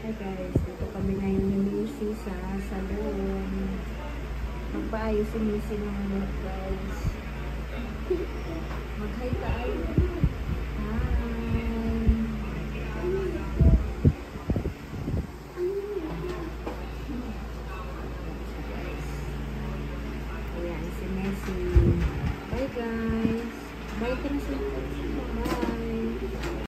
Hi guys, dito kami ngayon ni Missy sa salon. Magpaayos si Missy ng look guys. Mag-hi tayo. Hi. Ayan si Missy. Bye guys. Bye ka na sa